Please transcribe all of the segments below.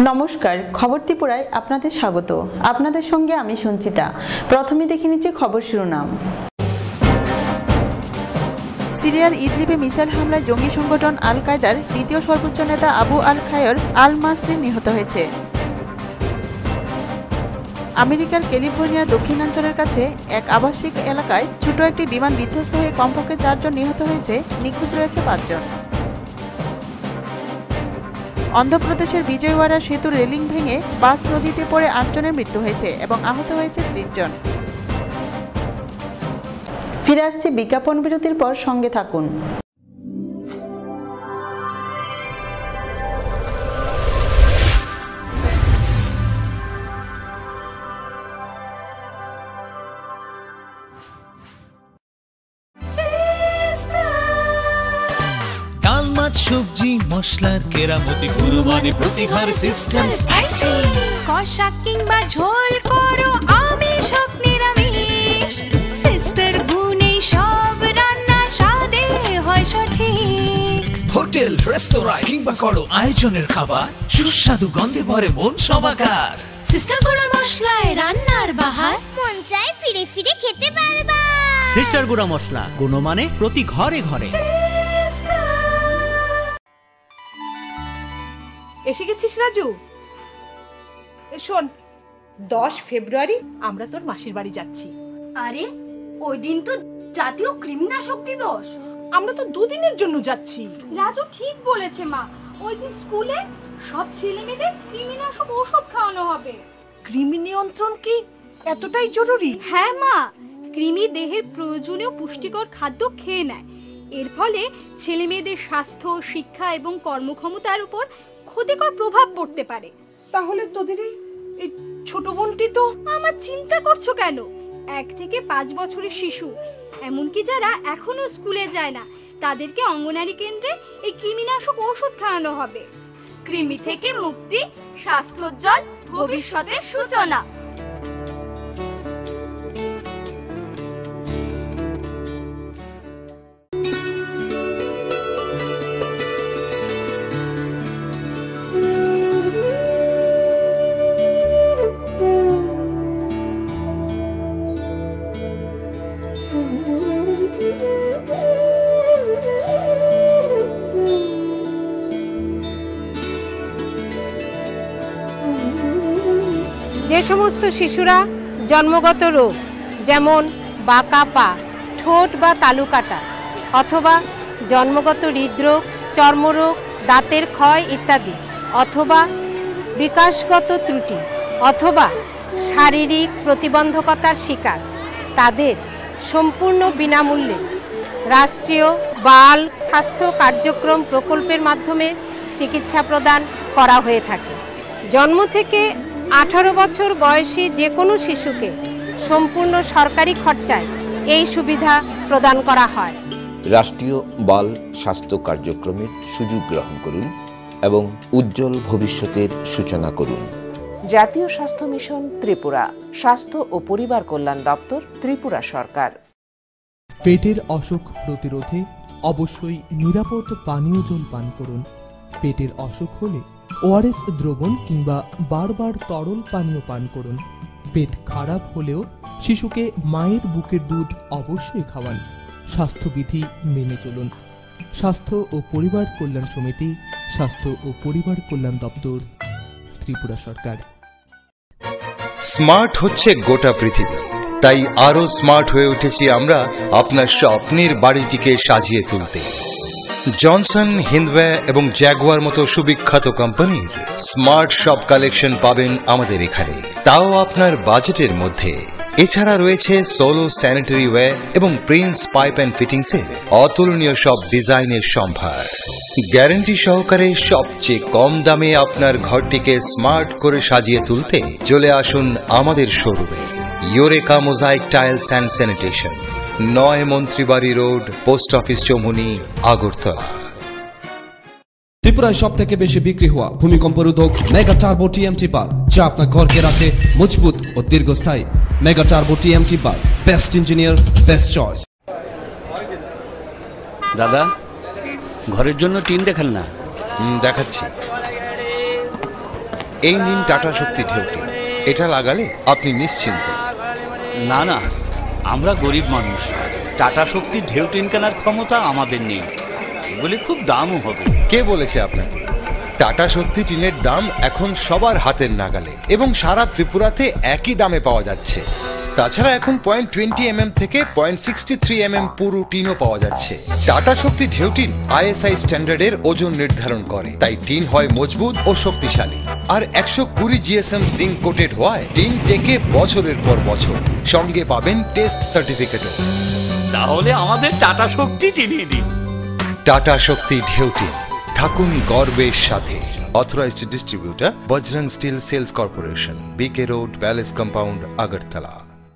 নমস্কার, খবর ত্রিপুরায় আপনাদের স্বাগত। আপনাদের সঙ্গে আমি সঞ্চিতা। প্রথমে দেখে নিচ্ছি খবর শিরোনাম। সিরিয়ার ইদলিবে মিসাইল হামলায় জঙ্গি সংগঠন আল কায়দার দ্বিতীয় সর্বোচ্চ নেতা আবু আল খায়র আল মাসরি নিহত হয়েছে। আমেরিকার ক্যালিফোর্নিয়ার দক্ষিণাঞ্চলের কাছে এক আবাসিক এলাকায় ছোট একটি বিমান বিধ্বস্ত হয়ে কমপক্ষে 4 জন নিহত হয়েছে, নিখোঁজ রয়েছে 5 জন। অন্ধ্রপ্রদেশের বিজয়ওয়াড়া সেতুর রেলিং ভেঙে বাস নদীতে পড়ে 8 জনের মৃত্যু হয়েছে এবং আহত হয়েছে 30 জন। ফিরে আসছে বিজ্ঞাপন বিরতির পর, সঙ্গে থাকুন। সবজি মশলার কেরামতি কুরবানি প্রতিঘর সিস্টেম স্পাইসি কষা কিংবা ঝোল করো আমিষ হোক নিরামিষ, সিস্টার গুণে সব রান্না স্বাদে হয় সঠিক। হোটেল রেস্তোরাঁ কিংবা করো আয়োজনের খাবার সুস্বাদু গন্ধে ভরে মন সবাকার। সিস্টার গুঁড়া মশলায় রান্নার বাহার, মন চাই ফিরে ফিরে খেতে পারবা। সিস্টার গুঁড়া মশলা, গুণমানে প্রতি ঘরে ঘরে। এসে গেছিস রাজু? শোন, 10 ফেব্রুয়ারি আমরা তোর মাসির বাড়ি যাচ্ছি। আরে ওই দিন তো জাতীয় কৃমিনাশক দিবস। আমরা তো 2 দিনের জন্য যাচ্ছি। রাজু ঠিক বলেছে মা, ওই দিন স্কুলে সব ছেলেমেয়েদের কৃমিনাশক ঔষধ খাওয়ানো হবে। কৃমি নিয়ন্ত্রণ কি এতটাই জরুরি? হ্যাঁ মা, কৃমি দেহের প্রয়োজনীয় পুষ্টিকর খাদ্য খেয়ে নেয়। এর ফলে ছেলেমেয়েদের স্বাস্থ্য, শিক্ষা এবং কর্মক্ষমতার উপর ক্ষতিকর প্রভাব পড়তে পারে। তাহলে তোদের এই ছোট বোনটি তো। আমার চিন্তা করছো কেন? 1 থেকে 5 বছরের শিশু, এমনকি যারা এখনো স্কুলে যায় না, তাদেরকে অঙ্গনারী কেন্দ্রে এই কৃমিনাশক ঔষধ খাওয়ানো হবে। কৃমি থেকে মুক্তি, স্বাস্থ্যোজ্জ্বল ভবিষ্যতের সূচনা। যে সমস্ত শিশুরা জন্মগত রোগ যেমন বাঁকা পা, ঠোঁট বা তালু কাটা, অথবা জন্মগত হৃদরোগ, চর্মরোগ, দাঁতের ক্ষয় ইত্যাদি, অথবা বিকাশগত ত্রুটি অথবা শারীরিক প্রতিবন্ধকতার শিকার, তাদের সম্পূর্ণ বিনামূল্যে রাষ্ট্রীয় বাল স্বাস্থ্য কার্যক্রম প্রকল্পের মাধ্যমে চিকিৎসা প্রদান করা হয়ে থাকে। জন্ম থেকে 18 বছর বয়সী যে কোনো শিশুকে সম্পূর্ণ সরকারি খরচায় এই সুবিধা প্রদান করা হয়। রাষ্ট্রীয় বাল স্বাস্থ্য কার্যক্রমের সুযোগ গ্রহণ করুন এবং উজ্জ্বল ভবিষ্যতের সূচনা করুন। জাতীয় স্বাস্থ্য মিশন ত্রিপুরা, স্বাস্থ্য ও পরিবার কল্যাণ দপ্তর, ত্রিপুরা সরকার। পেটের অসুখ প্রতিরোধে অবশ্যই নিরাপদ পানীয় জল পান করুন। পেটের অসুখ হলে ওআরএস দ্রবণ কিংবা বারবার তরল পানীয় পান করুন। পেট খারাপ হলেও শিশুকে মায়ের বুকের দুধ অবশ্যই খাওয়ান। স্বাস্থ্যবিধি মেনে চলুন। স্বাস্থ্য ও পরিবার কল্যাণ সমিতি, স্বাস্থ্য ও পরিবার কল্যাণ দপ্তর, ত্রিপুরা সরকার। স্মার্ট হচ্ছে গোটা পৃথিবী, তাই আরো স্মার্ট হয়ে উঠেছি আমরা আপনার স্বপ্নের বাড়িটিকে সাজিয়ে তুলতে। জনসন, হিন্দওয়ে এবং জ্যাগুয়ার মতো সুবিখ্যাত কোম্পানির স্মার্ট সব কালেকশন পাবেন আমাদের এখানে, তাও আপনার বাজেটের মধ্যে। এছাড়া রয়েছে সোলো স্যানিটারি ওয়্যার এবং প্রিন্স পাইপ অ্যান্ড ফিটিংসের অতুলনীয় সব ডিজাইনের সম্ভার। গ্যারান্টি সহকারে সবচেয়ে কম দামে আপনার ঘরটিকে স্মার্ট করে সাজিয়ে তুলতে চলে আসুন আমাদের শোরুমে। Eureka mosaic tiles and sanitation, 9 Mantribari road, post office Choumuhani, Agartala. ত্রিপুরায় সব থেকে বেশি বিক্রি হওয়া ভূমিকম্প রোধক মেগা টার্বো টিএমটি বার, যা আপনার ঘরকে রাখে মজবুত ও দীর্ঘস্থায়ী। Mega Turbo TMT bar, best engineer, best choice. দাদা, ঘরের জন্য টিন দেখান না। দেখাচ্ছি। এই নিন টাটা শক্তি ঢেউটিন, এটা লাগালে আপনি নিশ্চিন্ত। না না, আমরা গরিব মানুষ, টাটা শক্তি ঢেউটিন কেনার ক্ষমতা আমাদের নেই, এগুলি খুব দামও হবে। কে বলেছে আপনাকে? টাটা শক্তি টিনের দাম এখন সবার হাতের নাগালে এবং সারা ত্রিপুরাতে একই দামে পাওয়া যাচ্ছে। তাছাড়া এখন 0.20 থেকে 0.63 পুরো টিনও পাওয়া যাচ্ছে। টাটা শক্তি ঢেউটিন ISI স্ট্যান্ডার্ডের ওজন নির্ধারণ করে, তাই টিন হয় মজবুত ও শক্তিশালী। আর 120 GSM জিঙ্ক কোটেড হওয়ায় টিন টেকে বছরের পর বছর। সঙ্গে পাবেন টেস্ট সার্টিফিকেটও। তাহলে আমাদের টাটা শক্তি টিনিয়ে দিন। টাটা শক্তি ঢেউটিন, থাকুন গর্বের সাথে। Authorized distributor Bajrang steel sales corporation, BK road, palace compound, Agartala.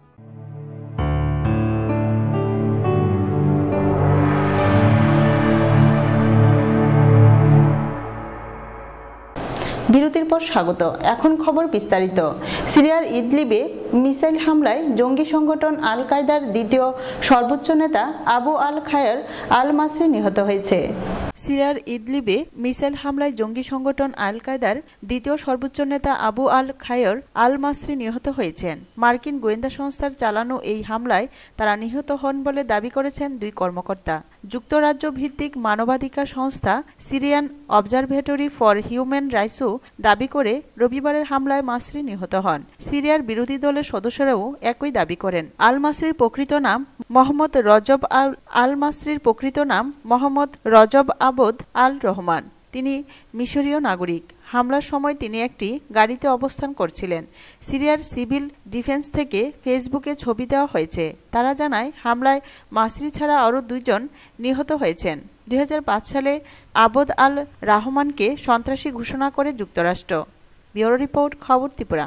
বিরতির পর স্বাগত। এখন খবর বিস্তারিত। সিরিয়ার ইদলিবে মিসাইল হামলায় জঙ্গি সংগঠন আল কায়দার দ্বিতীয় সর্বোচ্চ নেতা আবু আল খায়ের আল মাসরি নিহত হয়েছে। সিরিয়ার ইদলিবে মিসাইল হামলায় জঙ্গি সংগঠন আল কায়দার দ্বিতীয় সর্বোচ্চ নেতা আবু আল খায়ের আল মাসরি নিহত হয়েছেন। মার্কিন গোয়েন্দা সংস্থার চালানো এই হামলায় তারা নিহত হন বলে দাবি করেছেন দুই কর্মকর্তা। যুক্তরাজ্য ভিত্তিক মানবাধিকার সংস্থা সিরিয়ান অবজারভেটরি ফর হিউম্যান রাইটসও দাবি করে রবিবারের হামলায় মাসরি নিহত হন। সিরিয়ার বিরোধী দলের সদস্যরাও একই দাবি করেন। আল মাসরির প্রকৃত নাম মোহাম্মদ রজব আল মাসরির প্রকৃত নাম মোহাম্মদ রজব আবদ আল রহমান। তিনি মিশরীয় নাগরিক। হামলার সময় তিনি একটি গাড়িতে অবস্থান করছিলেন। সিরিয়ার সিভিল ডিফেন্স থেকে ফেসবুকে ছবি দেওয়া হয়েছে। তারা জানায় হামলায় মাসরি ছাড়া আরও 2 জন নিহত হয়েছেন। 2005 সালে আবদ আল রহমানকে সন্ত্রাসী ঘোষণা করে যুক্তরাষ্ট্র। ব্যুরো রিপোর্ট, খবর ত্রিপুরা।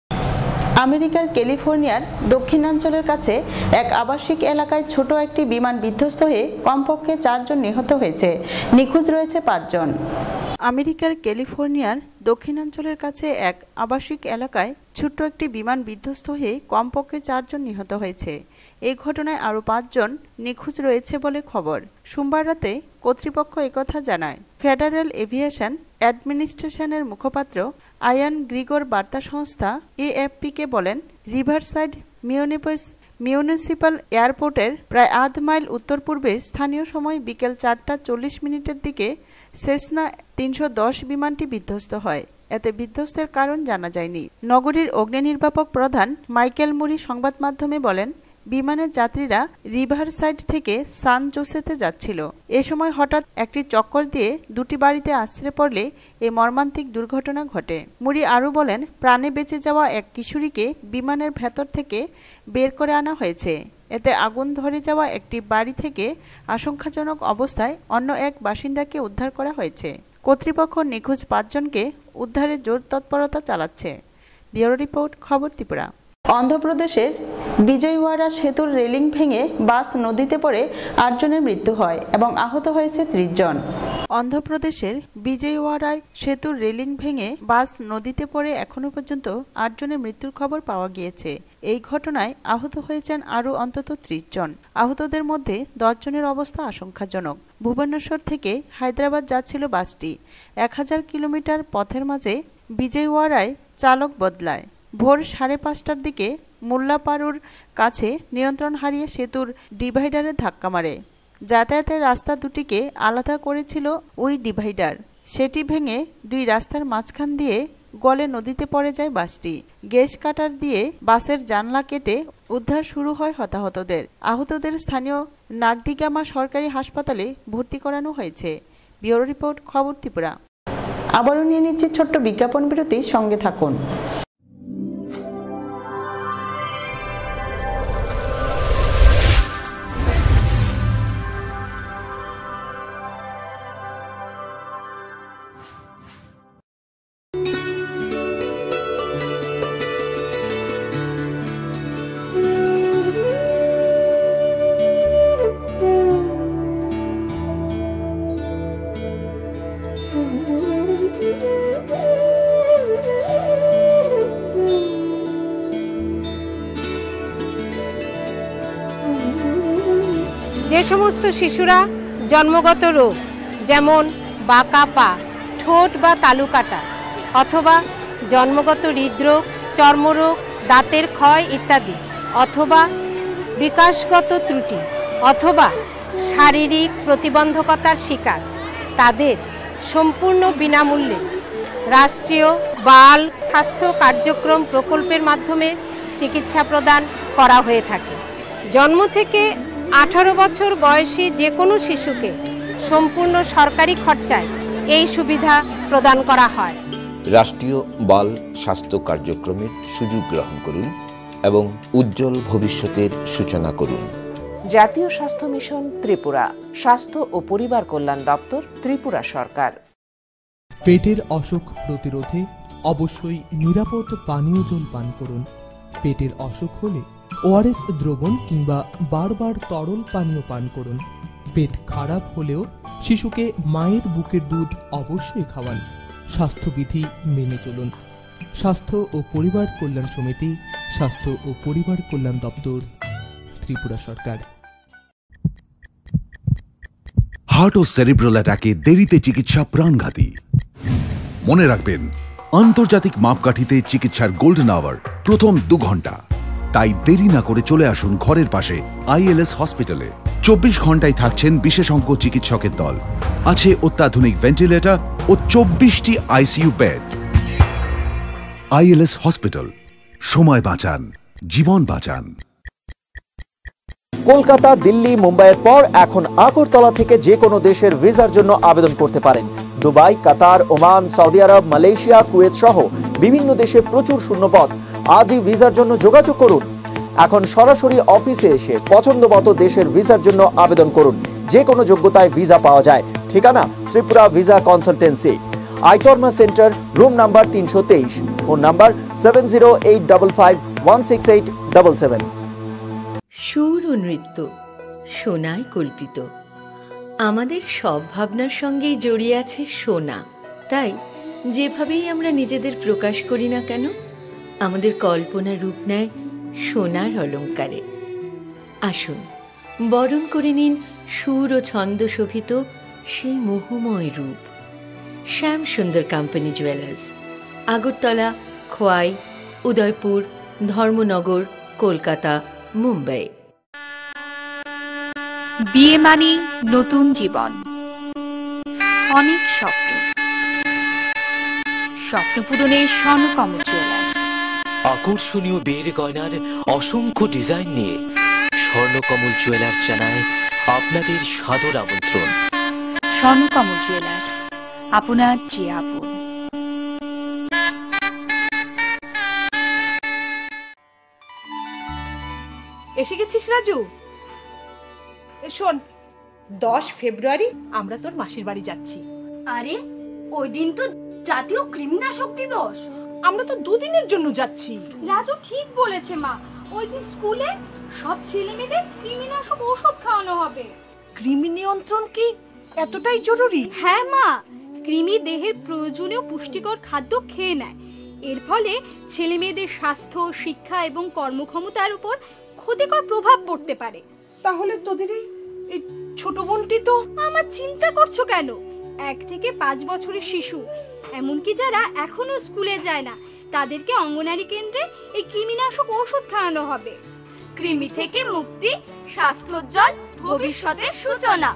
আমেরিকার ক্যালিফোর্নিয়ার দক্ষিণাঞ্চলের কাছে এক আবাসিক এলাকায় ছোট একটি বিমান বিধ্বস্ত হয়ে কমপক্ষে 4 জন নিহত হয়েছে। নিখোঁজ রয়েছে 5 জন। আমেরিকার ক্যালিফোর্নিয়ার দক্ষিণাঞ্চলের কাছে এক আবাসিক এলাকায় ছোট্ট একটি বিমান বিধ্বস্ত হয়ে কমপক্ষে 4 জন নিহত হয়েছে। এই ঘটনায় আরও 5 জন নিখোঁজ রয়েছে বলে খবর। সোমবার রাতে কর্তৃপক্ষ একথা জানায়। ফেডারেল এভিয়েশন অ্যাডমিনিস্ট্রেশনের মুখপাত্র আয়ান গ্রিগর বার্তা সংস্থা AFP-কে বলেন, রিভারসাইড মিউনিসিপ্যাল এয়ারপোর্টের প্রায় আধ মাইল উত্তর পূর্বে স্থানীয় সময় বিকেল 4:40 দিকে সেসনা 310 বিমানটি বিধ্বস্ত হয়। এতে বিধ্বস্তের কারণ জানা যায়নি। নগরীর অগ্নি নির্বাপক প্রধান মাইকেল মুরি সংবাদ মাধ্যমে বলেন, বিমানের যাত্রীরা রিভারসাইড থেকে সান জোসেতে যাচ্ছিল। এ সময় হঠাৎ একটি চক্কর দিয়ে 2টি বাড়িতে আছড়ে পড়লে এই মর্মান্তিক দুর্ঘটনা ঘটে। মুরি আরও বলেন, প্রাণে বেঁচে যাওয়া এক কিশোরীকে বিমানের ভেতর থেকে বের করে আনা হয়েছে। এতে আগুন ধরে যাওয়া একটি বাড়ি থেকে আশঙ্কাজনক অবস্থায় অন্য এক বাসিন্দাকে উদ্ধার করা হয়েছে। কর্তৃপক্ষ নিখোঁজ 5 জনকে উদ্ধারে জোর তৎপরতা চালাচ্ছে। ব্যুরো রিপোর্ট, খবর ত্রিপুরা। অন্ধ্রপ্রদেশের বিজয়ওয়াড়া সেতুর রেলিং ভেঙে বাস নদীতে পড়ে 8 জনের মৃত্যু হয় এবং আহত হয়েছে 30 জন। অন্ধ্রপ্রদেশের বিজয়ওয়াড়ায় সেতুর রেলিং ভেঙে বাস নদীতে পড়ে এখনো পর্যন্ত 8 জনের মৃত্যুর খবর পাওয়া গিয়েছে। এই ঘটনায় আহত হয়েছেন আরও অন্তত 30 জন। আহতদের মধ্যে 10 জনের অবস্থা আশঙ্কাজনক। ভুবনেশ্বর থেকে হায়দ্রাবাদ যাচ্ছিল বাসটি। 1000 কিলোমিটার পথের মাঝে বিজয়ওয়াড়ায় চালক বদলায়। ভোর 5:30টার দিকে মোল্লাপাড়ুর কাছে নিয়ন্ত্রণ হারিয়ে সেতুর ডিভাইডারে ধাক্কা মারে। যাতায়াতের রাস্তা দুটিকে আলাদা করেছিল ওই ডিভাইডার। সেটি ভেঙে 2 রাস্তার মাঝখান দিয়ে গলে নদীতে পড়ে যায় বাসটি। গ্যাস কাটার দিয়ে বাসের জানলা কেটে উদ্ধার শুরু হয় হতাহতদের। আহতদের স্থানীয় নাগদিগামা সরকারি হাসপাতালে ভর্তি করানো হয়েছে। ব্যুরো রিপোর্ট, খবর ত্রিপুরা। আবারও নিয়ে নিচ্ছি ছোট্ট বিজ্ঞাপন বিরতি, সঙ্গে থাকুন। যে সমস্ত শিশুরা জন্মগত রোগ যেমন বাঁকা পা, ঠোঁট বা তালু কাটা অথবা জন্মগত হৃদরোগ, চর্মরোগ, দাঁতের ক্ষয় ইত্যাদি, অথবা বিকাশগত ত্রুটি অথবা শারীরিক প্রতিবন্ধকতার শিকার, তাদের সম্পূর্ণ বিনামূল্যে রাষ্ট্রীয় বাল স্বাস্থ্য কার্যক্রম প্রকল্পের মাধ্যমে চিকিৎসা প্রদান করা হয়ে থাকে। জন্ম থেকে 18 বছর বয়সী যে কোনো শিশুকে সম্পূর্ণ সরকারি খরচায় এই সুবিধা প্রদান করা হয়। রাষ্ট্রীয় বাল স্বাস্থ্য কার্যক্রমের সুযোগ গ্রহণ করুন এবং উজ্জ্বল ভবিষ্যতের সূচনা করুন। জাতীয় স্বাস্থ্য মিশন ত্রিপুরা, স্বাস্থ্য ও পরিবার কল্যাণ দপ্তর, ত্রিপুরা সরকার। পেটের অসুখ প্রতিরোধে অবশ্যই নিরাপদ পানীয় জল পান করুন। পেটের অসুখ হলে ওআরএস দ্রবণ কিংবা বারবার তরল পানীয় পান করুন। পেট খারাপ হলেও শিশুকে মায়ের বুকের দুধ অবশ্যই খাওয়ান। স্বাস্থ্যবিধি মেনে চলুন। স্বাস্থ্য ও পরিবার কল্যাণ সমিতি, স্বাস্থ্য ও পরিবার কল্যাণ দপ্তর, ত্রিপুরা সরকার। হার্ট ও সেরিব্রাল অ্যাটাকে দেরিতে চিকিৎসা প্রাণঘাতী। মনে রাখবেন, আন্তর্জাতিক মাপকাঠিতে চিকিৎসার গোল্ডেন আওয়ার প্রথম 2 ঘন্টা। তাই দেরি না করে চলে আসুন ঘরের পাশে আইএলএস হসপিটালে। 24 ঘন্টায় থাকছেন বিশেষজ্ঞ চিকিৎসকের দল। আছে অত্যাধুনিক ভেন্টিলেটর ও 24টি আইসিইউ বেড। আইএলএস হসপিটাল, সময় বাঁচান, জীবন বাঁচান। কলকাতা, দিল্লি, মুম্বাইয়ের পর এখন আগরতলা থেকে যে কোনো দেশের ভিসার জন্য আবেদন করতে পারেন। Dubai, Qatar, Oman, Saudi Arab, Malaysia, Kuwait সহ বিভিন্ন দেশে প্রচুর শূন্যপদ। আজই ভিসার জন্য যোগাযোগ করুন। এখন সরাসরি অফিসে এসে পছন্দমতো দেশের ভিসার জন্য আবেদন করুন। যে কোনো যোগ্যতায় ভিসা পাওয়া যায়। ঠিকানা Tripura visa consultancy, Aitorma center, room number 323, phone number 7085516877। সুর ও নৃত্য সোনায় কল্পিত। আমাদের সব ভাবনার সঙ্গেই জড়িয়ে আছে সোনা। তাই যেভাবেই আমরা নিজেদের প্রকাশ করি না কেন, আমাদের কল্পনা রূপ নেয় সোনার অলঙ্কারে। আসুন বরণ করে নিন সুর ও ছন্দ শোভিত সেই মোহময় রূপ। Shyam Sundar company jewellers, Agartala, Khowai, Udaipur, Dharmanagar, Kolkata, Mumbai. বিয়ে মানে নতুন জীবন, অনেক স্বপ্ন। স্বপ্ন পূরণে স্বর্ণকমল জুয়েলার্স। আকর্ষণীয় বিয়ের গয়নার অসংখ্য ডিজাইন নিয়ে স্বর্ণকমল জুয়েলার্স জানায় আপনাদের সাদর আমন্ত্রণ। স্বর্ণকমল জুয়েলার্স, আপনার যে আপন। এসে গেছিস রাজু? শোন, 10 ফেব্রুয়ারি আমরা তোর মাসির বাড়ি যাচ্ছি। আরে ওই দিন তো জাতীয় কৃমিনাশক দিবস। আমরা তো 2 দিনের জন্য যাচ্ছি। রাজু ঠিক বলেছে মা, ওই দিন স্কুলে সব ছেলেমেয়েদের কৃমিনাশক ওষুধ খাওয়ানো হবে। কৃমি নিয়ন্ত্রণ কি এতটাই জরুরি? হ্যাঁ মা, কৃমি দেহের প্রয়োজনীয় পুষ্টিকর খাদ্য খেয়ে নেয়। এর ফলে ছেলেমেয়েদের স্বাস্থ্য, শিক্ষা এবং কর্মক্ষমতার উপর ক্ষতিকর প্রভাব পড়তে পারে। তাহলে তোদের এই ছোট বোনটি তো। আমার চিন্তা করছো কেন? 1 থেকে 5 বছরের শিশু, এমনকি যারা এখনো স্কুলে যায় না, তাদেরকে অঙ্গনারী কেন্দ্রে এই কৃমিনাশক ওষুধ খাওয়ানো হবে। কৃমি থেকে মুক্তি, স্বাস্থ্যোজ্জ্বল ভবিষ্যতের সূচনা।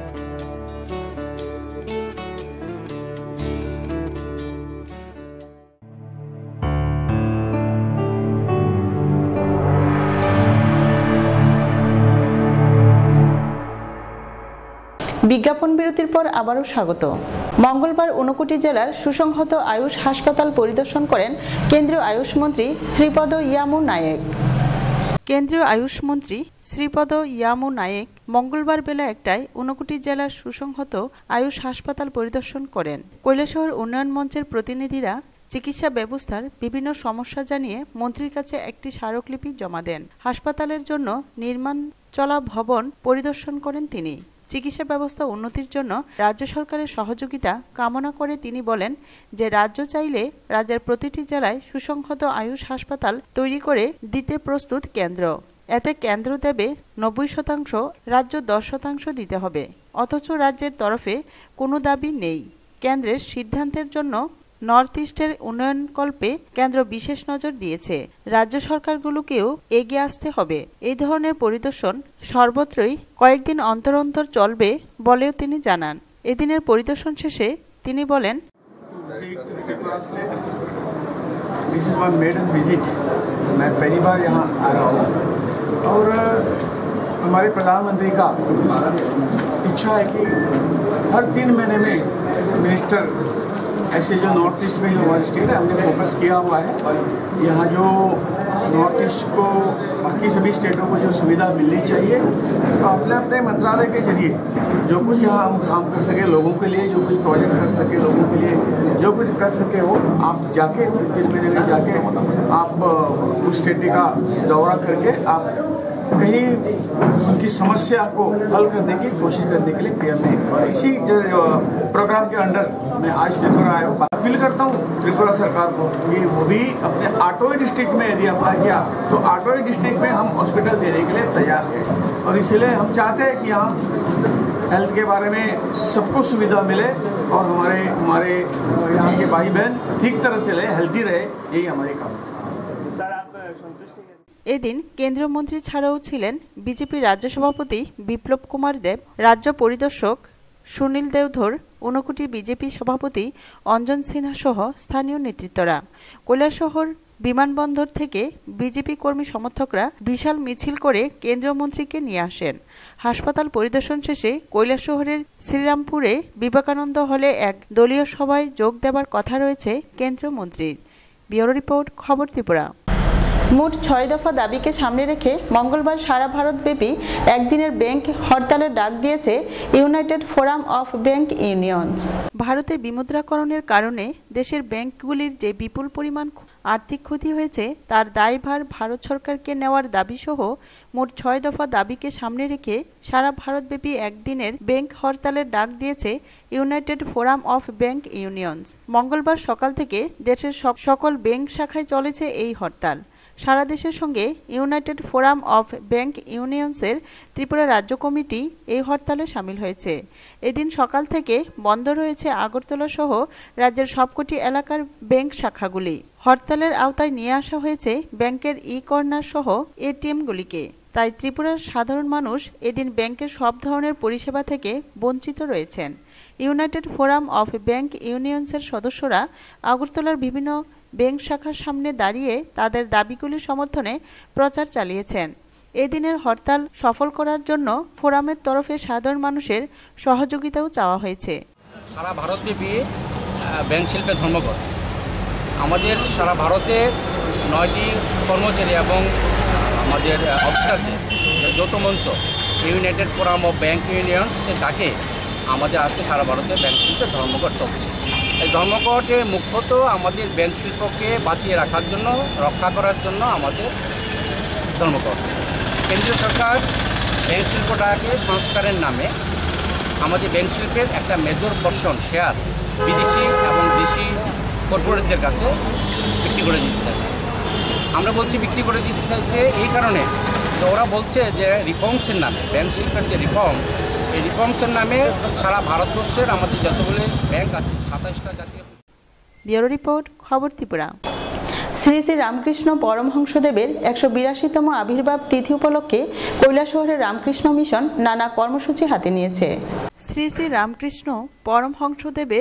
বিজ্ঞাপন বিরতির পর আবারও স্বাগত। মঙ্গলবার ঊনকোটি জেলার সুসংহত আয়ুষ হাসপাতাল পরিদর্শন করেন কেন্দ্রীয় আয়ুষ মন্ত্রী শ্রীপদ ইয়ামু নায়েক। কেন্দ্রীয় আয়ুষ মন্ত্রী শ্রীপদ ইয়ামু নায়েক মঙ্গলবার বেলা 1টায় ঊনকোটি জেলার সুসংহত আয়ুষ হাসপাতাল পরিদর্শন করেন। কৈলাসহর উন্নয়ন মঞ্চের প্রতিনিধিরা চিকিৎসা ব্যবস্থার বিভিন্ন সমস্যা জানিয়ে মন্ত্রীর কাছে একটি স্মারকলিপি জমা দেন। হাসপাতালের জন্য নির্মাণ চলা ভবন পরিদর্শন করেন তিনি। চিকিৎসা ব্যবস্থা উন্নতির জন্য রাজ্য সরকারের সহযোগিতা কামনা করে তিনি বলেন যে রাজ্য চাইলে রাজ্যের প্রতিটি জেলায় সুসংহত আয়ুষ হাসপাতাল তৈরি করে দিতে প্রস্তুত কেন্দ্র। এতে কেন্দ্র দেবে 90%, রাজ্য 10% দিতে হবে। অথচ রাজ্যের তরফে কোনো দাবি নেই। কেন্দ্রের সিদ্ধান্তের জন্য নর্থ ইস্টের উন্নয়নকল্পে কেন্দ্র বিশেষ নজর দিয়েছে। রাজ্য সরকারগুলোকেও এগিয়ে আসতে হবে। এই ধরনের পরিদর্শন সর্বত্রই কয়েকদিন অন্তর অন্তর চলবে বলেও তিনি জানান। এদিনের পরিদর্শন শেষে তিনি বলেন, this is my maiden visit. मैं पहली बार यहाँ आ रहा हूँ और हमारे प्रधानमंत्री का इच्छा है कि हर 3 महीने में मिनिस्टर ऐसे जो नॉर्थ ईस्ट में जो हमारे स्टेट है हमने फोकस किया हुआ है। यहाँ जो नॉर्थ ईस्ट को बाकी सभी स्टेटों को जो सुविधा मिलनी चाहिए तो अपने अपने मंत्रालय के जरिए जो कुछ यहाँ हम काम कर सके लोगों के लिए, जो कुछ प्रोजेक्ट कर सके लोगों के लिए, जो कुछ कर सके वो आप जाके 3 महीने में जाके आप उस स्टेट का दौरा करके आप कहीं उनकी समस्या को हल करने की कोशिश करने के लिए पीएम ने और इसी प्रोग्राम के अंडर मैं आज त्रिपुरा आया हूँ। अपील करता हूँ त्रिपुरा सरकार को कि वो भी अपने आठों डिस्ट्रिक्ट में यदि अप्लाई किया तो आठों डिस्ट्रिक्ट में हम हॉस्पिटल देने के लिए तैयार हैं और इसलिए हम चाहते हैं कि यहाँ हेल्थ के बारे में सबको सुविधा मिले और हमारे यहाँ के भाई बहन ठीक तरह से रहे, हेल्दी रहे, यही हमारे काम है। এদিন কেন্দ্রীয় মন্ত্রী ছাড়াও ছিলেন বিজেপি রাজ্য সভাপতি বিপ্লব কুমার দেব, রাজ্য পরিদর্শক সুনীল দেওধর, ঊনকোটি বিজেপি সভাপতি অঞ্জন সিনহা সহ স্থানীয় নেতৃত্বরা। কৈলাসহর বিমানবন্দর থেকে বিজেপি কর্মী সমর্থকরা বিশাল মিছিল করে কেন্দ্রীয় মন্ত্রীকে নিয়ে আসেন। হাসপাতাল পরিদর্শন শেষে কৈলাসহরের শ্রীরামপুরে বিবেকানন্দ হলে এক দলীয় সভায় যোগ দেবার কথা রয়েছে কেন্দ্রীয় মন্ত্রীর। ব্যুরো রিপোর্ট, খবর ত্রিপুরা। মোট 6 দফা দাবিকে সামনে রেখে মঙ্গলবার সারা ভারতব্যাপী একদিনের ব্যাংক হরতালের ডাক দিয়েছে United Forum of Bank Unions. ভারতে বিমুদ্রাকরণের কারণে দেশের ব্যাংকগুলির যে বিপুল পরিমাণ আর্থিক ক্ষতি হয়েছে তার দায়ভার ভারত সরকারকে নেওয়ার দাবিসহ মোট 6 দফা দাবিকে সামনে রেখে সারা ভারতব্যাপী একদিনের ব্যাংক হরতালের ডাক দিয়েছে United Forum of Bank Unions. মঙ্গলবার সকাল থেকে দেশের সকল ব্যাংক শাখায় চলেছে এই হরতাল। সারা দেশের সঙ্গে ইউনাইটেড ফোরাম অফ ব্যাংক ইউনিয়নসের ত্রিপুরা রাজ্য কমিটি এই হরতালে সামিল হয়েছে। এদিন সকাল থেকে বন্ধ রয়েছে আগরতলা সহ রাজ্যের সবকটি এলাকার ব্যাংক শাখাগুলি। হরতালের আওতায় নিয়ে আসা হয়েছে ব্যাংকের ই-কর্নার সহ এটিএমগুলিকে। তাই ত্রিপুরার সাধারণ মানুষ এদিন ব্যাংকের সব ধরনের পরিষেবা থেকে বঞ্চিত রয়েছেন। ইউনাইটেড ফোরাম অফ ব্যাংক ইউনিয়নসের সদস্যরা আগরতলার বিভিন্ন ব্যাংক শাখার সামনে দাঁড়িয়ে তাদের দাবিগুলির সমর্থনে প্রচার চালিয়েছেন। এদিনের হরতাল সফল করার জন্য ফোরামের তরফে সাধারণ মানুষের সহযোগিতাও চাওয়া হয়েছে। সারা ভারতব্যাপী ব্যাংক শিল্পের ধর্মঘট আমাদের সারা ভারতে 9টি কর্মচারী এবং আমাদের অফিসারদের যৌথ মঞ্চ United Forum of Bank Unions ডাকে আমাদের আজকে সারা ভারতে ব্যাংক শিল্পের ধর্মঘট চলছে। এই ধর্মঘটে মুখ্যত আমাদের ব্যাংক শিল্পকে বাঁচিয়ে রাখার জন্য, রক্ষা করার জন্য আমাদের ধর্মঘট। কেন্দ্রীয় সরকার ব্যাংক শিল্পটাকে সংস্কারের নামে আমাদের ব্যাংক শিল্পের একটা মেজর পোর্শন শেয়ার বিদেশি এবং দেশি কর্পোরেটদের কাছে বিক্রি করে দিতে চাইছে। আমরা বলছি বিক্রি করে দিতে চাইছে এই কারণে যে ওরা বলছে যে রিফর্মসের নামে ব্যাংক শিল্পের যে রিফর্ম, এই রিফর্মসের নামে সারা ভারতবর্ষের আমাদের যতগুলো ব্যাংক আছে 27টা জাতীয়। ব্যুরো রিপোর্ট, খবর ত্রিপুরা। শ্রী শ্রী রামকৃষ্ণ পরমহংসদেবের 182তম আবির্ভাব তিথি উপলক্ষে কৈলাসহরের রামকৃষ্ণ মিশন নানা কর্মসূচি হাতে নিয়েছে। শ্রী শ্রী রামকৃষ্ণ পরমহংসদেবের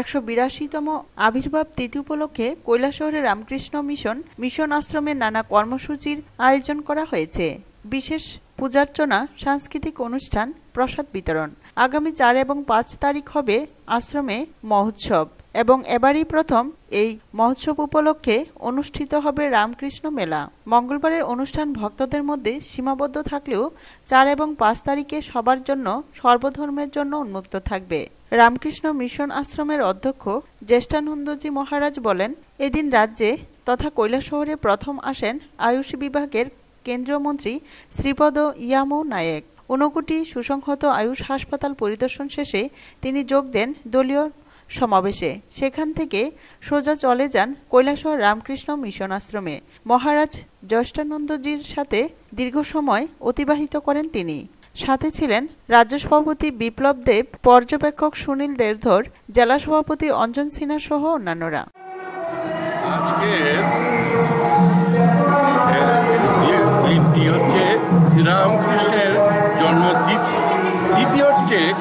182তম আবির্ভাব তিথি উপলক্ষে কৈলাসহরের রামকৃষ্ণ মিশন আশ্রমে নানা কর্মসূচির আয়োজন করা হয়েছে। বিশেষ পূজার্চনা, সাংস্কৃতিক অনুষ্ঠান, প্রসাদ বিতরণ। আগামী 4 এবং 5 তারিখ হবে আশ্রমে মহোৎসব এবং এবারই প্রথম এই মহোৎসব উপলক্ষে অনুষ্ঠিত হবে রামকৃষ্ণ মেলা। মঙ্গলবারের অনুষ্ঠান ভক্তদের মধ্যে সীমাবদ্ধ থাকলেও 4 এবং 5 তারিখে সবার জন্য, সর্বধর্মের জন্য উন্মুক্ত থাকবে। রামকৃষ্ণ মিশন আশ্রমের অধ্যক্ষ জ্যেষ্ঠানন্দজি মহারাজ বলেন, এদিন রাজ্যে তথা কৈলাসহরে প্রথম আসেন আয়ুষ বিভাগের কেন্দ্রীয় মন্ত্রী শ্রীপদ ইয়ামো নায়েক। ঊনকোটি সুসংহত আয়ুষ হাসপাতাল পরিদর্শন শেষে তিনি যোগ দেন দলীয় সমাবেশে। সেখান থেকে সোজা চলে যান কৈলাসহর রামকৃষ্ণ মিশন আশ্রমে। মহারাজ জ্যেষ্ঠানন্দজির সাথে দীর্ঘ সময় অতিবাহিত করেন তিনি। সাথে ছিলেন রাজ্য সভাপতি বিপ্লব দেব, পর্যবেক্ষক সুনীল দেওধর, জেলা সভাপতি অঞ্জন সিনহা সহ অন্যান্যরা।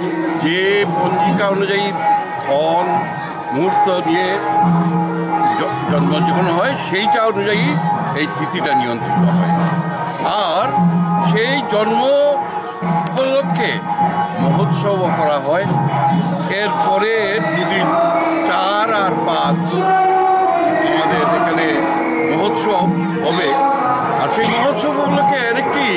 যে পঞ্জিকা অনুযায়ী ক্ষণ মুহূর্ত দিয়ে জন্ম যখন হয় সেইটা অনুযায়ী এই তিথিটা নিয়ন্ত্রিত হয়। আর সেই জন্ম উপলক্ষে মহোৎসবও করা হয়। এরপরে দুদিন 4 আর 5 আমাদের এখানে মহোৎসব হবে। আর সেই মহোৎসব উপলক্ষে আরেকটি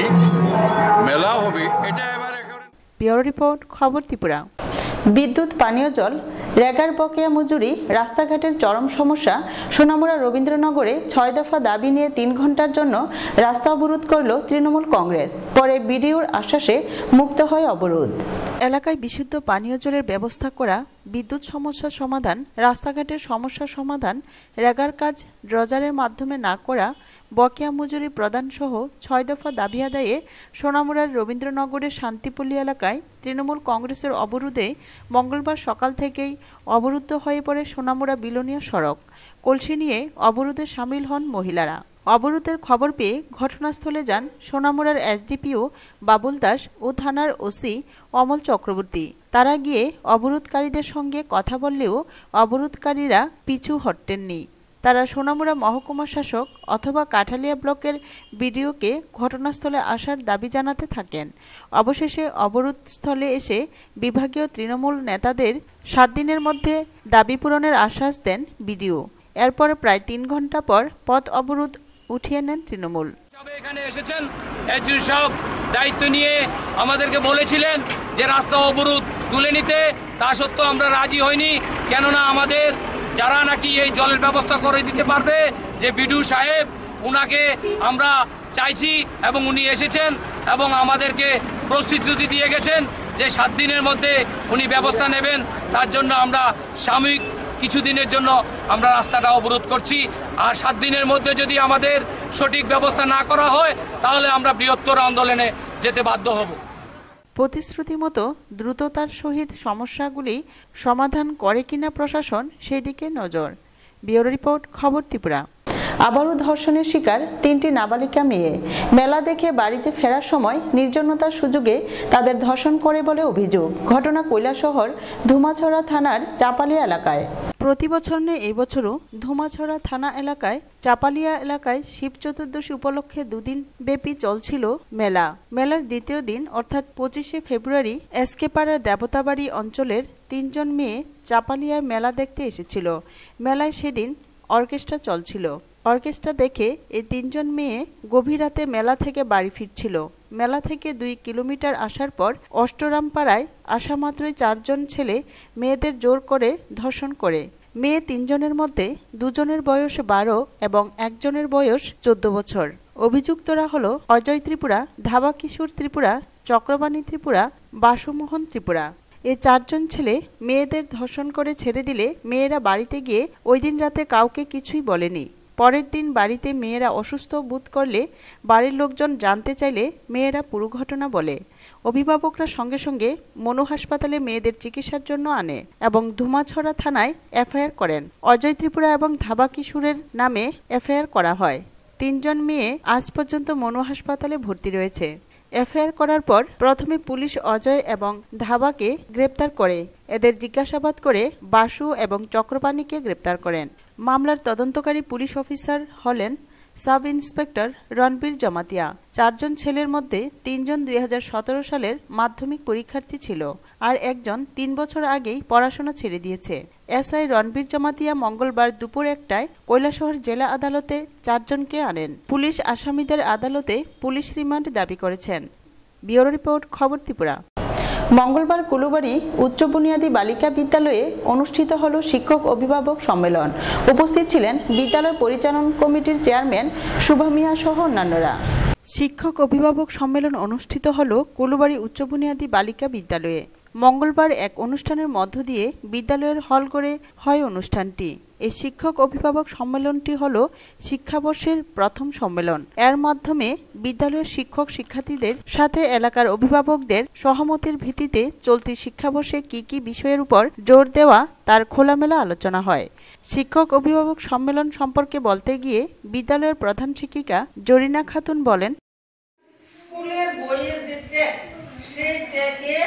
মেলা হবে। এটা ব্যুরো রিপোর্ট, খবর ত্রিপুরা। বিদ্যুৎ, পানীয় জল, রেগার বকেয়া মজুরি, রাস্তাঘাটের চরম সমস্যা। সোনামুড়া রবীন্দ্রনগরে 6 দফা দাবি নিয়ে 3 ঘন্টার জন্য রাস্তা অবরোধ করল তৃণমূল কংগ্রেস। পরে বিডিওর আশ্বাসে মুক্ত হয় অবরোধ। এলাকায় বিশুদ্ধ পানীয় জলের ব্যবস্থা করা, বিদ্যুৎ সমস্যার সমাধান, রাস্তাঘাটের সমস্যার সমাধান, রেগার কাজ ড্রজারের মাধ্যমে না করা, বকেয়া মজুরি প্রদান সহ 6 দফা দাবি আদায়ে সোনামুড়ার রবীন্দ্রনগরের শান্তিপল্লী এলাকায় তৃণমূল কংগ্রেসের অবরোধে মঙ্গলবার সকাল থেকেই অবরুদ্ধ হয়ে পড়ে সোনামুড়া বিলোনিয়া সড়ক। কলসি নিয়ে অবরোধে সামিল হন মহিলারা। অবরোধের খবর পেয়ে ঘটনাস্থলে যান সোনামুড়ার এসডিপিও বাবুল দাস ও থানার ওসি অমল চক্রবর্তী। তারা গিয়ে অবরোধকারীদের সঙ্গে কথা বললেও অবরোধকারীরা পিছু হটেননি। তারা সোনামুড়া মহকুমা শাসক অথবা কাঠালিয়া ব্লকের বিডিওকে ঘটনাস্থলে আসার দাবি জানাতে থাকেন। অবশেষে অবরোধস্থলে এসে বিভাগীয় তৃণমূল নেতাদের 7 দিনের মধ্যে দাবি পূরণের আশ্বাস দেন বিডিও। এরপর প্রায় 3 ঘন্টা পর পথ অবরোধ উঠিয়ে নেন তৃণমূল। এখানে এসেছেন এসডিও সাহেব দায়িত্ব নিয়ে আমাদেরকে বলেছিলেন যে রাস্তা অবরোধ তুলে নিতে, তা সত্ত্বেও আমরা রাজি হইনি। কেননা আমাদের যারা নাকি এই জলের ব্যবস্থা করে দিতে পারবে, যে বিডিও সাহেব, উনাকে আমরা চাইছি এবং উনি এসেছেন এবং আমাদেরকে প্রতিশ্রুতি দিয়ে গেছেন যে 7 দিনের মধ্যে উনি ব্যবস্থা নেবেন। তার জন্য আমরা সাময়িক কিছুদিনের জন্য আমরা রাস্তাটা অবরোধ করছি। আর 7 দিনের মধ্যে যদি আমাদের সঠিক ব্যবস্থা না করা হয় তাহলে আমরা বৃহত্তর আন্দোলনে যেতে বাধ্য হব। প্রতিশ্রুতি মতো দ্রুততার সহিত সমস্যাগুলি সমাধান করে কিনা প্রশাসন, সেদিকে নজর। ব্যুরো রিপোর্ট, খবর ত্রিপুরা। আবারও ধর্ষণের শিকার 3টি নাবালিকা মেয়ে। মেলা দেখে বাড়িতে ফেরার সময় নির্জনতার সুযোগে তাদের ধর্ষণ করে বলে অভিযোগ। ঘটনা কৈলাসহর ধুমাছড়া থানার চাপালিয়া এলাকায়। প্রতি বছর নেই এই বছরও ধুমাছড়া থানা এলাকায় চাপালিয়া এলাকায় শিব চতুর্দশী উপলক্ষে 2 দিন ব্যাপী চলছিল মেলা। মেলার দ্বিতীয় দিন অর্থাৎ 25শে ফেব্রুয়ারি এসকেপাড়ার দেবতাবাড়ি অঞ্চলের 3 জন মেয়ে চাপালিয়ায় মেলা দেখতে এসেছিল। মেলায় সেদিন অর্কেস্ট্রা চলছিল। অর্কেস্ট্রা দেখে এই 3 জন মেয়ে গভীর রাতে মেলা থেকে বাড়ি ফিরছিল। মেলা থেকে 2 কিলোমিটার আসার পর অষ্টরামপাড়ায় আসা মাত্রই 4 জন ছেলে মেয়েদের জোর করে ধর্ষণ করে। মেয়ে 3 জনের মধ্যে 2 জনের বয়স 12 এবং 1 জনের বয়স 14 বছর। অভিযুক্তরা হলো অজয় ত্রিপুরা, ধাবা কিশোর ত্রিপুরা, চক্রবাণী ত্রিপুরা, বাসুমোহন ত্রিপুরা। এই 4 জন ছেলে মেয়েদের ধর্ষণ করে ছেড়ে দিলে মেয়েরা বাড়িতে গিয়ে ওই দিন রাতে কাউকে কিছুই বলেনি। পরের দিন বাড়িতে মেয়েরা অসুস্থ বোধ করলে বাড়ির লোকজন জানতে চাইলে মেয়েরা পুরো ঘটনা বলে। অভিভাবকরা সঙ্গে সঙ্গে মনু হাসপাতালে মেয়েদের চিকিৎসার জন্য আনে এবং ধুমাছড়া থানায় এফআইআর করেন। অজয় ত্রিপুরা এবং ধাবা কিশোরের নামে এফআইআর করা হয়। 3 জন মেয়ে আজ পর্যন্ত মনু হাসপাতালে ভর্তি রয়েছে। এফআইআর করার পর প্রথমে পুলিশ অজয় এবং ধাবাকে গ্রেপ্তার করে। এদের জিজ্ঞাসাবাদ করে বাসু এবং চক্রপাণীকে গ্রেপ্তার করেন। মামলার তদন্তকারী পুলিশ অফিসার হলেন সাব ইন্সপেক্টর রণবীর জমাতিয়া। 4 জন ছেলের মধ্যে 3 জন 2017 সালের মাধ্যমিক পরীক্ষার্থী ছিল, আর একজন 3 বছর আগেই পড়াশোনা ছেড়ে দিয়েছে। এসআই রণবীর জমাতিয়া মঙ্গলবার দুপুর 1টায় কৈলাসহর জেলা আদালতে 4 জনকে আনেন। পুলিশ আসামিদের আদালতে পুলিশ রিমান্ড দাবি করেছেন। ব্যুরো রিপোর্ট, খবর ত্রিপুরা। মঙ্গলবার কুলুবাড়ি উচ্চ বুনিয়াদী বালিকা বিদ্যালয়ে অনুষ্ঠিত হল শিক্ষক অভিভাবক সম্মেলন। উপস্থিত ছিলেন বিদ্যালয় পরিচালন কমিটির চেয়ারম্যান শুভমিয়া সহ অন্যান্যরা। শিক্ষক অভিভাবক সম্মেলন অনুষ্ঠিত হল কুলুবাড়ি উচ্চ বুনিয়াদী বালিকা বিদ্যালয়ে। মঙ্গলবার এক অনুষ্ঠানের মধ্য দিয়ে বিদ্যালয়ের হলঘরে হয় অনুষ্ঠানটি। এই শিক্ষক অভিভাবক সম্মেলনটি হল শিক্ষাবর্ষের প্রথম সম্মেলন। এর মাধ্যমে বিদ্যালয়ের শিক্ষক শিক্ষার্থীদের সাথে এলাকার অভিভাবকদের সহমতের ভিত্তিতে চলতি শিক্ষাবর্ষে কি কি বিষয়ের উপর জোর দেওয়া তার খোলামেলা আলোচনা হয়। শিক্ষক অভিভাবক সম্মেলন সম্পর্কে বলতে গিয়ে বিদ্যালয়ের প্রধান শিক্ষিকা জরিনা খাতুন বলেন, স্কুলের বইয়ের যে চেক, সেই চেকে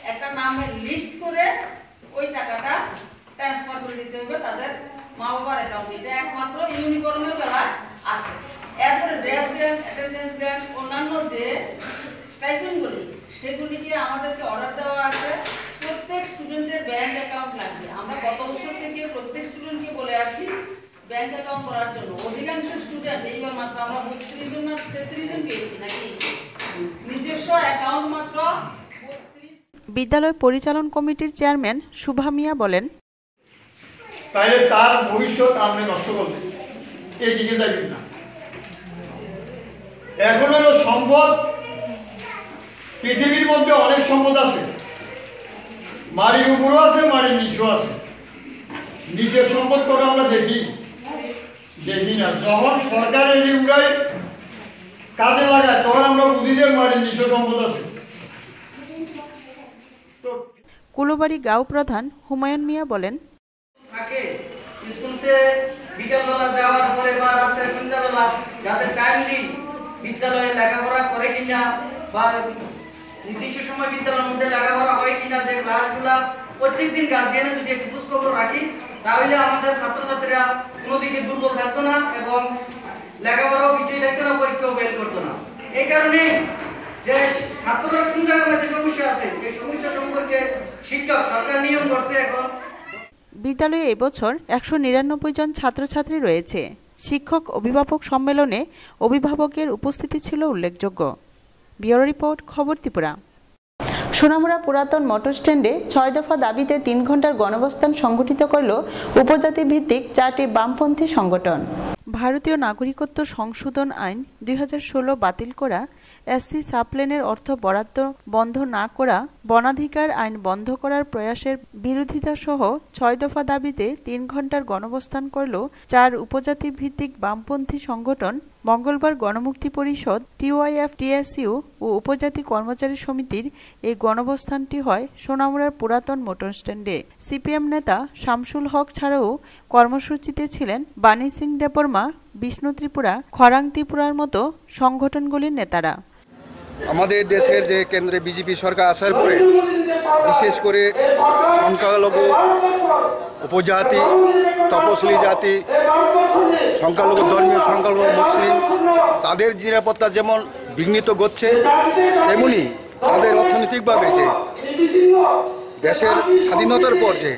একটা নামের লিস্ট করে ওই টাকাটা ট্রান্সফার করে দিতে হবে তাদের মা বাবার অ্যাকাউন্টে। এটা একমাত্র ইউনিফর্মের বেলায় আছে। এরপরে ড্রেস গ্র্যান্ট, অ্যাটেন্ডেন্স গ্র্যান্ট, অন্যান্য যে স্টাইপেন্ডগুলি সেগুলিকে আমাদেরকে অর্ডার দেওয়া আছে। প্রত্যেক স্টুডেন্টের ব্যাংক অ্যাকাউন্ট লাগবে। আমরা গত বছর থেকে প্রত্যেক স্টুডেন্টকে বলে আসছি ব্যাংক অ্যাকাউন্ট করার জন্য। অধিকাংশ স্টুডেন্ট এইবার মাত্র আমরা 32 জন না 33 জন পেয়েছি নাকি, নিজস্ব অ্যাকাউন্ট মাত্র। বিদ্যালয় পরিচালন কমিটির চেয়ারম্যান শুভা মিয়া বলেন, তাহলে তার ভবিষ্যৎ আপনি নষ্ট করবেন, এই দিকে যাবেন না। এখন হলো সম্পদ, পৃথিবীর মধ্যে অনেক সম্পদ আছে, মাটির উপরও আছে, মাটির নিচেও আছে। নিজের সম্পদ করে আমরা দেখি না। যখন সরকারের এগুলাই কাজে লাগায় তখন আমরা বুঝি যে মাটির নিচেও সম্পদ আছে। কুলোবাড়ি গাঁও প্রধান হুমায়ুন মিয়া বলেন, স্কুলতে বিকালবেলা যাওয়ার পরে বা রাত্রে সন্ধ্যাবেলা যাতে টাইমলি বিদ্যালয়ে লেখাপড়া করে কিনা বা নির্দিষ্ট সময় বিদ্যালয়ের মধ্যে লেখাপড়া হয় কিনা, যে ক্লাসগুলা প্রত্যেকদিন গার্জিয়ানে যদি একটু খোঁজখবর রাখি তাহলে আমাদের ছাত্রছাত্রীরা কোনো দিকে দুর্বল থাকতো না এবং লেখাপড়াও পিছিয়ে থাকতো না, পরীক্ষাও ফেল করতো না। এই কারণে যে ছাত্ররা কোন জায়গার মধ্যে সমস্যা আছে এই সমস্যা সম্পর্কে শিক্ষক সরকার নিয়ম করছে। এখন বিদ্যালয়ে এবছর 199 জন ছাত্রছাত্রী রয়েছে। শিক্ষক অভিভাবক সম্মেলনে অভিভাবকের উপস্থিতি ছিল উল্লেখযোগ্য। ব্যুরো রিপোর্ট, খবর ত্রিপুরা। সোনামুড়া পুরাতন মোটর স্ট্যান্ডে 6 দফা দাবিতে 3 ঘন্টার গণঅবস্থান সংগঠিত করল উপজাতি ভিত্তিক 4টি বামপন্থী সংগঠন। ভারতীয় নাগরিকত্ব সংশোধন আইন 2016 বাতিল করা, এসসি সাবপ্লেনের অর্থ বরাদ্দ বন্ধ না করা, বনাধিকার আইন বন্ধ করার প্রয়াসের বিরোধিতা সহ 6 দফা দাবিতে 3 ঘন্টার গণঅবস্থান করল 4 উপজাতি ভিত্তিক বামপন্থী সংগঠন। মঙ্গলবার গণমুক্তি পরিষদ, টিওয়াইএফ, টিএসইউ ও উপজাতি কর্মচারী সমিতির এই গণঅবস্থানটি হয় সোনামুড়ার পুরাতন মোটর স্ট্যান্ডে। সিপিএম নেতা শামসুল হক ছাড়াও কর্মসূচিতে ছিলেন বাণী সিং দেববর্মা, বিষ্ণু ত্রিপুরা, খরাং ত্রিপুরার মতো সংগঠনগুলির নেতারা। আমাদের দেশের যে কেন্দ্রে বিজেপি সরকার আসার পরে বিশেষ করে সংখ্যালঘু, উপজাতি, তপশিলি জাতি, সংখ্যালঘু ধর্মীয়, সংখ্যালঘু মুসলিম, তাদের নিরাপত্তা যেমন বিঘ্নিত করছে, তেমনি তাদের অর্থনৈতিকভাবে যে দেশের স্বাধীনতার পর যে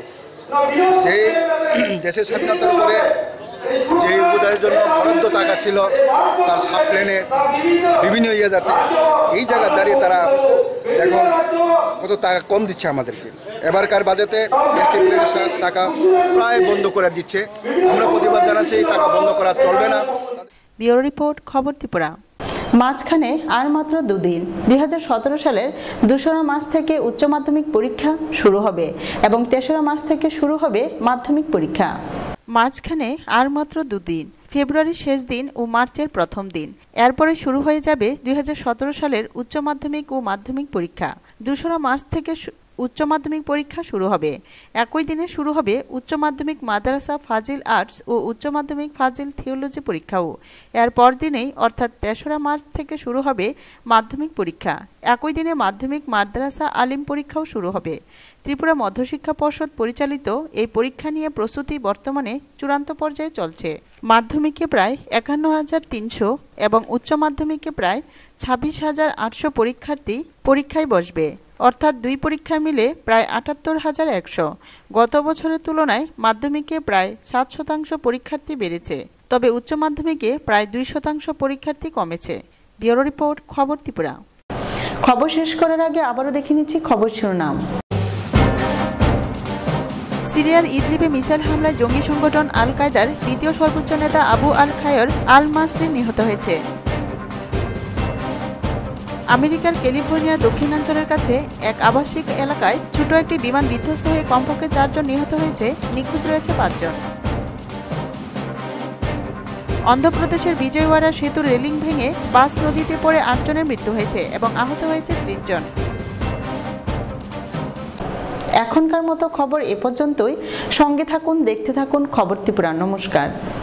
দেশের স্বাধীনতার পরে যে উপজাতির জন্য বরাদ্দ টাকা ছিল তার সাবপ্লেনে বিভিন্ন যাতে এই জায়গায় দাঁড়িয়ে তারা এখন কত টাকা কম দিচ্ছে আমাদেরকে। এবারকার বাজেটে এসটি প্লেনের টাকা প্রায় বন্ধ করে দিচ্ছে। আমরা প্রতিবাদ জানাচ্ছি, টাকা বন্ধ করা চলবে না। ব্যুরো রিপোর্ট, খবর ত্রিপুরা। মাঝখানে আর মাত্র 2 দিন 2017 সালের 2রা মার্চ থেকে উচ্চ মাধ্যমিক পরীক্ষা শুরু হবে এবং 3রা মার্চ থেকে শুরু হবে মাধ্যমিক পরীক্ষা। মাঝখানে আর মাত্র 2 দিন, ফেব্রুয়ারির শেষ দিন ও মার্চের প্রথম দিন। এরপরে শুরু হয়ে যাবে 2017 সালের উচ্চ মাধ্যমিক ও মাধ্যমিক পরীক্ষা। 2রা মার্চ থেকে উচ্চ মাধ্যমিক পরীক্ষা শুরু হবে। একই দিনে শুরু হবে উচ্চ মাধ্যমিক মাদ্রাসা ফাজিল আর্টস ও উচ্চ মাধ্যমিক ফাজিল থিওলজি পরীক্ষাও। এর পরদিনেই অর্থাৎ 3রা মার্চ থেকে শুরু হবে মাধ্যমিক পরীক্ষা। একই দিনে মাধ্যমিক মাদ্রাসা আলিম পরীক্ষাও শুরু হবে। ত্রিপুরা মধ্যশিক্ষা পর্ষদ পরিচালিত এই পরীক্ষা নিয়ে প্রস্তুতি বর্তমানে চূড়ান্ত পর্যায়ে চলছে। মাধ্যমিকে প্রায় 51,300 এবং উচ্চ মাধ্যমিকে প্রায় 26,800 পরীক্ষার্থী পরীক্ষায় বসবে, অর্থাৎ 2 পরীক্ষা মিলে প্রায় 78,100। গত বছরের তুলনায় মাধ্যমিকে প্রায় 7% পরীক্ষার্থী বেড়েছে, তবে উচ্চ মাধ্যমিকে প্রায় 2% পরীক্ষার্থী কমেছে। ব্যুরো রিপোর্ট, খবর ত্রিপুরা। খবর শেষ করার আগে আবারও দেখে নিচ্ছি খবর শিরোনাম। সিরিয়ার ইদলিবে মিসাইল হামলায় জঙ্গি সংগঠন আল কায়দার দ্বিতীয় সর্বোচ্চ নেতা আবু আল খায়র আল মাসরি নিহত হয়েছে। আমেরিকার ক্যালিফোর্নিয়ার দক্ষিণাঞ্চলের কাছে এক আবাসিক এলাকায় ছোট একটি বিমান বিধ্বস্ত হয়ে কমপক্ষে 4 জন নিহত হয়েছে, নিখোঁজ রয়েছে 5 জন। অন্ধ্রপ্রদেশের বিজয়ওয়াড়া সেতুর রেলিং ভেঙে বাস নদীতে পড়ে 8 জনের মৃত্যু হয়েছে এবং আহত হয়েছে 30 জন। এখনকার মতো খবর এ পর্যন্তই। সঙ্গে থাকুন, দেখতে থাকুন খবর ত্রিপুরা। নমস্কার।